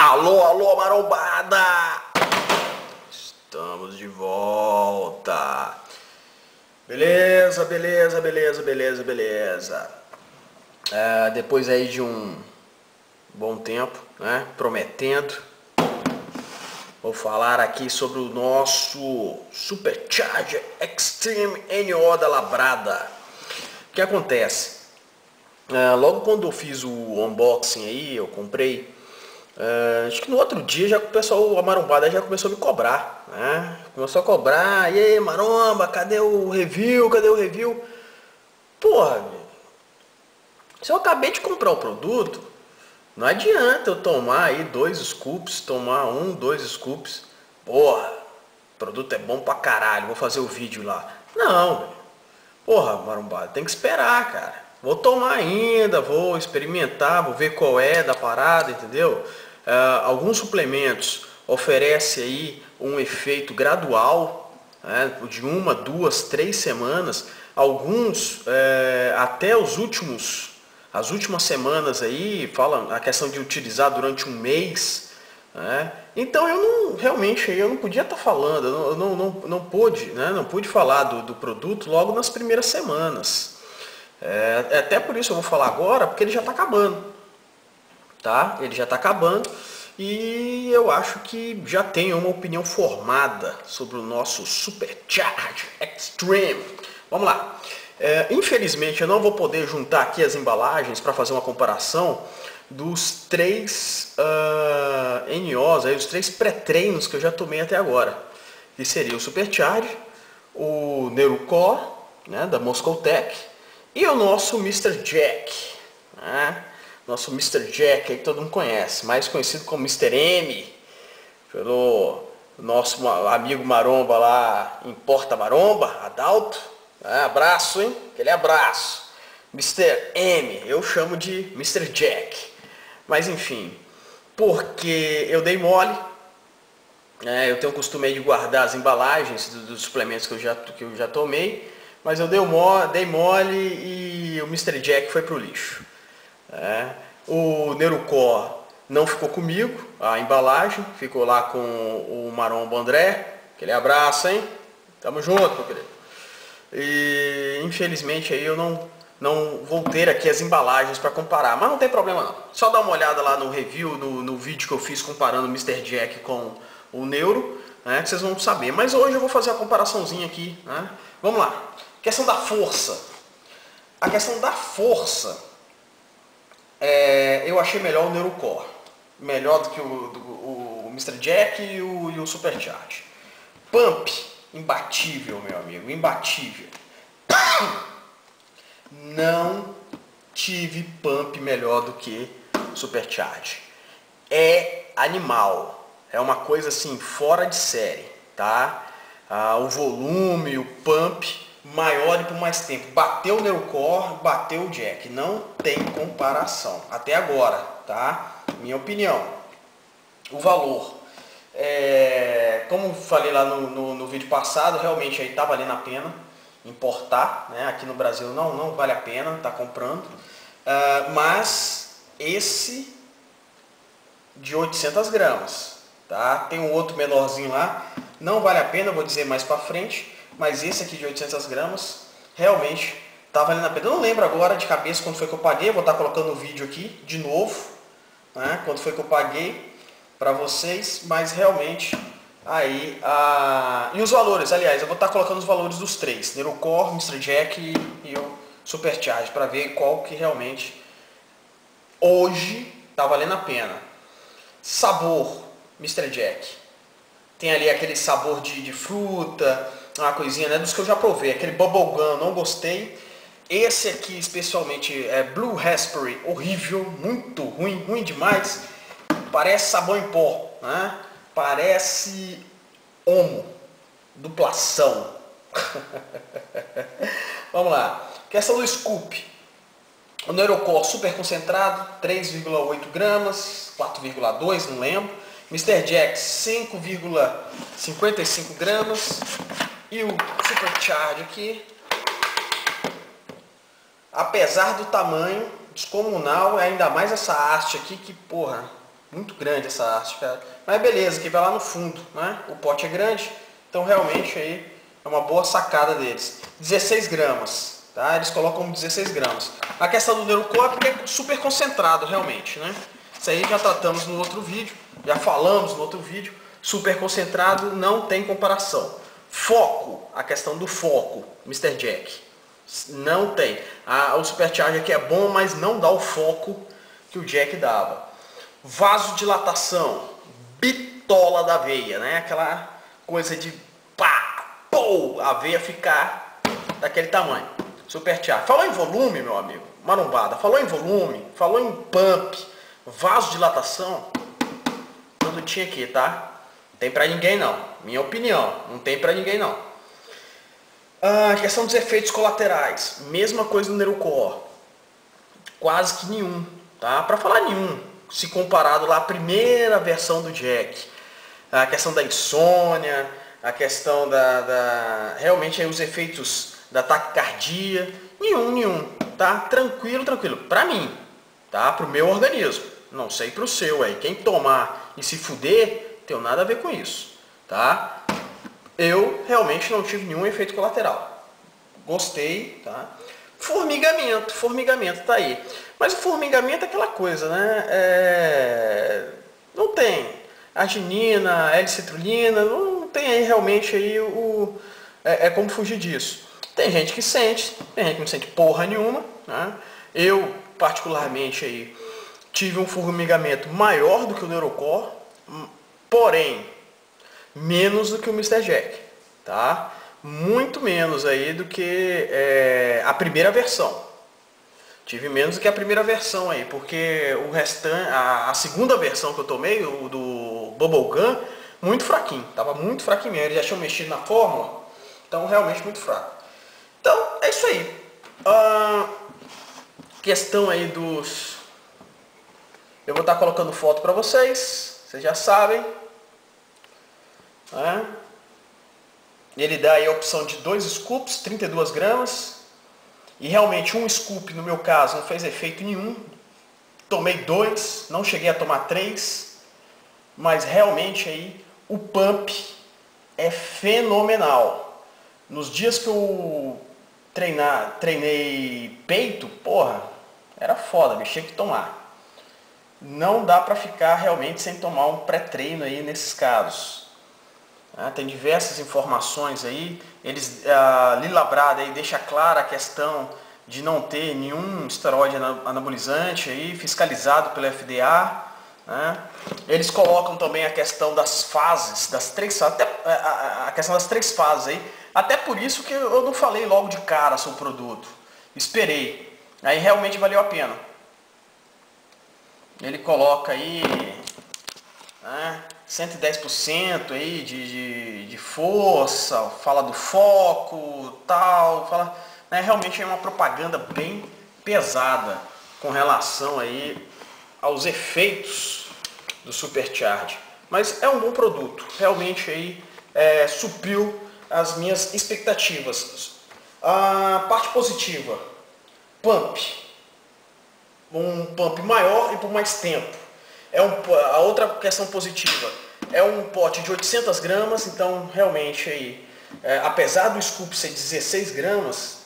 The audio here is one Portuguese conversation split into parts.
Alô, alô, marombada! Estamos de volta. Beleza, beleza, beleza, beleza, beleza. Depois aí de um bom tempo, né, prometendo, vou falar aqui sobre o nosso Supercharger Extreme NO da Labrada. O que acontece? Logo quando eu fiz o unboxing aí, eu comprei. Acho que no outro dia já o pessoal, a marombada já começou a me cobrar, né? Começou a cobrar, e aí maromba, cadê o review? Cadê o review? Porra, se eu acabei de comprar o produto, não adianta eu tomar aí 2 scoops, tomar 2 scoops. Porra, o produto é bom pra caralho, vou fazer o vídeo lá. Não, porra, marombada, tem que esperar, cara. Vou tomar ainda, vou experimentar, vou ver qual é da parada, entendeu? Alguns suplementos oferecem aí um efeito gradual, né, de 1, 2, 3 semanas. Alguns até as últimas semanas aí falam a questão de utilizar durante um mês, né? Então eu não podia estar falando, não pude, né? Não pude falar do produto logo nas primeiras semanas. Até por isso eu vou falar agora, porque ele já está acabando, tá? Ele já está acabando e eu acho que já tenho uma opinião formada sobre o nosso Supercharge Extreme. Vamos lá. Infelizmente eu não vou poder juntar aqui as embalagens para fazer uma comparação dos 3 NOs, aí, os 3 pré-treinos que eu já tomei até agora. Que seria o Supercharge, o NeuroCore, né, da Moscow Tech, e o nosso Mr. Jack, né? Nosso Mr. Jack aí que todo mundo conhece, mais conhecido como Mr. M, pelo nosso amigo maromba lá em Porta Maromba, Adalto. Abraço, hein? Aquele abraço. Mr. M, eu chamo de Mr. Jack. Mas enfim, porque eu dei mole, eu tenho o costume de guardar as embalagens dos suplementos que eu já tomei, mas eu dei mole e o Mr. Jack foi pro lixo. O NeuroCore não ficou comigo, a embalagem ficou lá com o maromba André. Aquele abraço, hein? Tamo junto, meu querido. E infelizmente aí eu não vou ter aqui as embalagens para comparar, mas não tem problema não. Só dá uma olhada lá no review, no vídeo que eu fiz comparando o Mr. Jack com o Neuro, né, que vocês vão saber. Mas hoje eu vou fazer a comparaçãozinha aqui, né? Vamos lá. Questão da força. A questão da força, eu achei melhor o NeuroCore. Melhor do que o Mr. Jack e o Supercharge. Pump, imbatível, meu amigo, imbatível. Não tive pump melhor do que Supercharge. É animal, é uma coisa assim fora de série, tá? O volume, o pump maior e por mais tempo. Bateu o NeuroCore, bateu o Jack, não tem comparação até agora, tá? Minha opinião. O valor, como falei lá no vídeo passado, realmente aí tá valendo a pena importar, né? Aqui no Brasil não vale a pena tá comprando, mas esse de 800 gramas, tá? Tem um outro menorzinho lá, não vale a pena, vou dizer mais pra frente, mas esse aqui de 800 gramas realmente tá valendo a pena. Eu não lembro agora de cabeça quando foi que eu paguei, vou estar colocando o vídeo aqui de novo, né? Quando foi que eu paguei para vocês, mas realmente aí e os valores, aliás, eu vou estar colocando os valores dos 3, NeuroCore, Mr. Jack e o Supercharge, para ver qual que realmente hoje tá valendo a pena. Sabor, Mr. Jack, tem ali aquele sabor de fruta, uma coisinha, né, dos que eu já provei. Aquele bubblegum, não gostei. Esse aqui especialmente é Blue Raspberry, horrível, muito ruim, ruim demais. Parece sabão em pó, né? Parece Omo, duplação. Vamos lá. Questão do scoop. O NeuroCore super concentrado, 3,8 gramas, 4,2, não lembro. Mr. Jack, 5,55 gramas. E o Supercharge aqui, apesar do tamanho descomunal, ainda mais essa haste aqui que, porra, Muito grande essa haste, cara. Mas beleza, que vai lá no fundo, né? O pote é grande, então realmente aí é uma boa sacada deles. 16 gramas, tá? Eles colocam 16 gramas. A questão do Neurocore é porque é super concentrado realmente, né? Isso aí já tratamos no outro vídeo, já falamos no outro vídeo. Super concentrado, não tem comparação. Foco, a questão do foco, Mr. Jack. Não tem. O Supercharger aqui é bom, mas não dá o foco que o Jack dava. Vasodilatação, bitola da veia, né? Aquela coisa de pá, pô, a veia ficar daquele tamanho. Supercharger. Falou em volume, meu amigo, marombada. Falou em volume, falou em pump, vasodilatação, tudo tinha aqui, tá? Não tem pra ninguém não. Minha opinião, não tem pra ninguém não. A questão dos efeitos colaterais, mesma coisa no Neurocore. Quase que nenhum, tá? Pra falar nenhum, se comparado lá à primeira versão do Jack. A questão da insônia, a questão realmente aí os efeitos da taquicardia, nenhum, tá? Tranquilo. Pra mim, tá? Pro meu organismo. Não sei pro seu aí. Quem tomar e se fuder, tem nada a ver com isso, tá? Eu realmente não tive nenhum efeito colateral. Gostei, tá? Formigamento tá aí. Mas o formigamento é aquela coisa, né? Não tem arginina, L-citrulina, não tem aí realmente aí é como fugir disso. Tem gente que sente, tem gente que não sente porra nenhuma, né? Eu, particularmente, aí, tive um formigamento maior do que o Neurocore, porém, menos do que o Mr. Jack, tá? Muito menos aí do que a primeira versão. Tive menos do que a primeira versão aí, porque o restante, a segunda versão que eu tomei, o do Bubblegum, muito fraquinho. Tava muito fraquinho mesmo. Eles já tinham mexido na fórmula, então realmente muito fraco. Então, é isso aí. Questão aí dos... Eu vou estar colocando foto para vocês já sabem. Ele dá aí a opção de 2 scoops, 32 gramas. E realmente um scoop, no meu caso, não fez efeito nenhum. Tomei 2, não cheguei a tomar 3. Mas realmente aí o pump é fenomenal. Nos dias que eu treinei peito, porra, era foda, tinha que tomar. Não dá pra ficar realmente sem tomar um pré-treino aí nesses casos. Tem diversas informações aí. Lila Brada aí deixa clara a questão de não ter nenhum esteroide anabolizante aí, fiscalizado pelo FDA. Eles colocam também a questão das fases, das 3 fases, até a questão das 3 fases aí. Até por isso que eu não falei logo de cara sobre o produto. Esperei. Aí realmente valeu a pena. Ele coloca aí 110% aí de força, fala do foco, tal, fala, realmente é uma propaganda bem pesada com relação aí aos efeitos do Supercharge. Mas é um bom produto, realmente aí supriu as minhas expectativas. A parte positiva, pump. Um pump maior e por mais tempo. A outra questão positiva é um pote de 800 gramas, então realmente aí, apesar do scoop ser 16 gramas,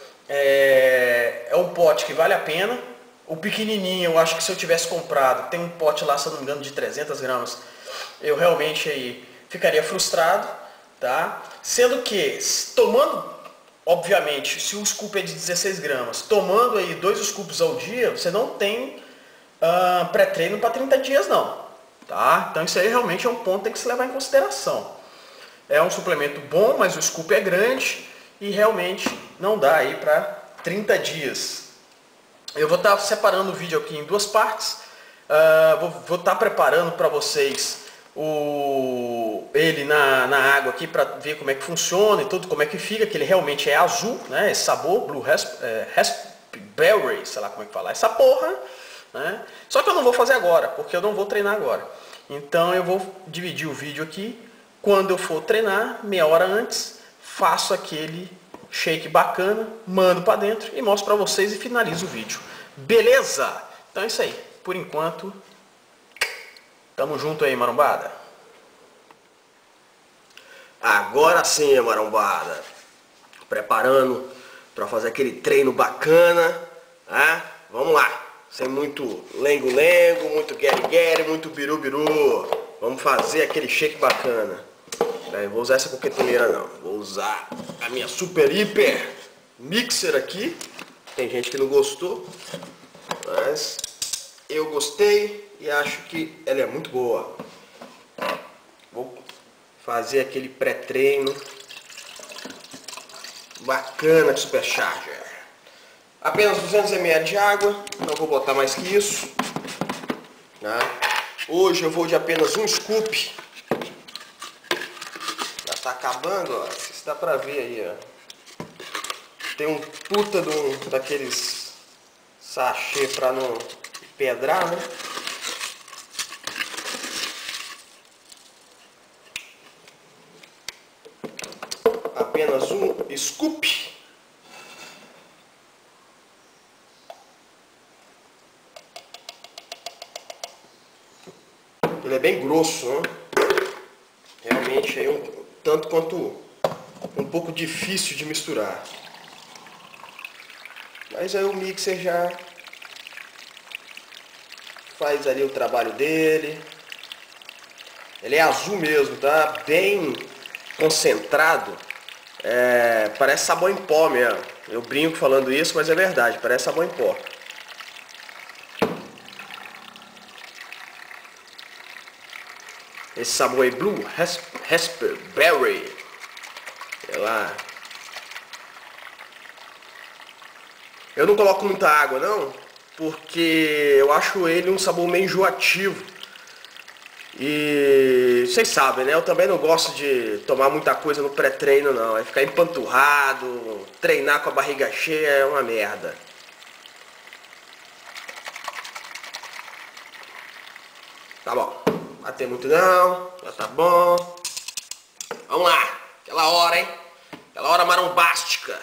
é um pote que vale a pena. O pequenininho, eu acho que se eu tivesse comprado, tem um pote lá, se eu não me engano, de 300 gramas, eu realmente aí ficaria frustrado, tá? Sendo que, tomando, obviamente, se o scoop é de 16 gramas, tomando aí 2 scoops ao dia, você não tem pré-treino para 30 dias não, tá? Então isso aí realmente é um ponto que tem que se levar em consideração. É um suplemento bom, mas o scoop é grande e realmente não dá aí para 30 dias. Eu vou estar separando o vídeo aqui em 2 partes. Vou estar preparando para vocês ele na água aqui para ver como é que funciona e tudo, como é que fica, que ele realmente é azul, né? Esse sabor, Blue Raspberry, sei lá como é que fala, essa porra, né? Só que eu não vou fazer agora, porque eu não vou treinar agora. Então eu vou dividir o vídeo aqui. Quando eu for treinar, meia hora antes, faço aquele shake bacana, mando para dentro e mostro para vocês e finalizo o vídeo. Beleza? Então é isso aí. Por enquanto, Tamo junto aí, marombada. Agora sim, marombada. Preparando para fazer aquele treino bacana, né? Vamos lá. Sem muito lengo-lengo, muito guere-guere, muito biru-biru. Vamos fazer aquele shake bacana. Aí, vou usar essa coquetoneira não. Vou usar a minha super hiper mixer aqui. Tem gente que não gostou, mas eu gostei e acho que ela é muito boa. Vou fazer aquele pré-treino bacana com Supercharger. Apenas 200 ml de água, não vou botar mais que isso. Tá? Hoje eu vou de apenas um scoop. Já tá acabando, ó. Isso dá pra ver aí, ó. Tem um puta daqueles sachê pra não pedrar, né? Apenas um scoop. Ele é bem grosso, né? Realmente é tanto quanto um pouco difícil de misturar. Mas aí o mixer já faz ali o trabalho dele. Ele é azul mesmo, tá? Bem concentrado. Parece sabão em pó mesmo. Eu brinco falando isso, mas é verdade. Parece sabão em pó. Esse sabor aí, Blue Raspberry. Sei lá. Eu não coloco muita água não, porque eu acho ele um sabor meio enjoativo. E vocês sabem, né? Eu também não gosto de tomar muita coisa no pré-treino não. É ficar empanturrado, treinar com a barriga cheia é uma merda. Tá bom. Bater muito não, já tá bom. Vamos lá, aquela hora, hein? Aquela hora marombástica.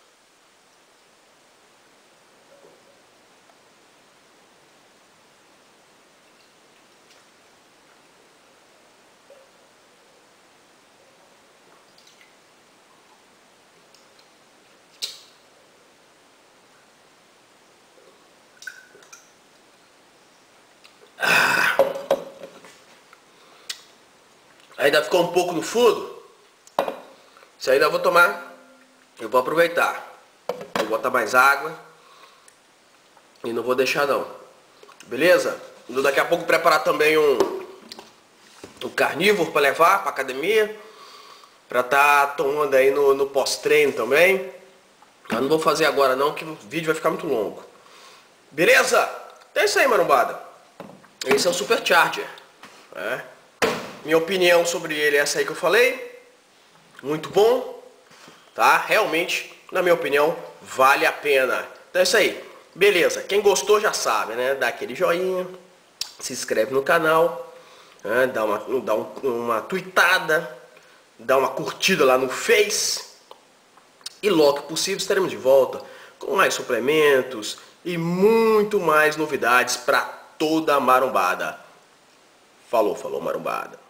Ainda ficou um pouco no fundo. Isso aí ainda vou tomar. Eu vou aproveitar. Vou botar mais água. E não vou deixar não. Beleza? Vou daqui a pouco preparar também um carnívoro para levar para academia. Para tá tomando aí no pós-treino também. Eu não vou fazer agora não, que o vídeo vai ficar muito longo. Beleza? Então é isso aí, marombada. Esse é o Supercharger. Minha opinião sobre ele é essa aí que eu falei. Muito bom. Tá? Realmente, na minha opinião, vale a pena. Então é isso aí. Beleza. Quem gostou já sabe, né? Dá aquele joinha. Se inscreve no canal. Né? Dá uma tweetada. Dá uma curtida lá no Face. E logo que possível estaremos de volta com mais suplementos e muito mais novidades para toda a marombada. Falou, marombada.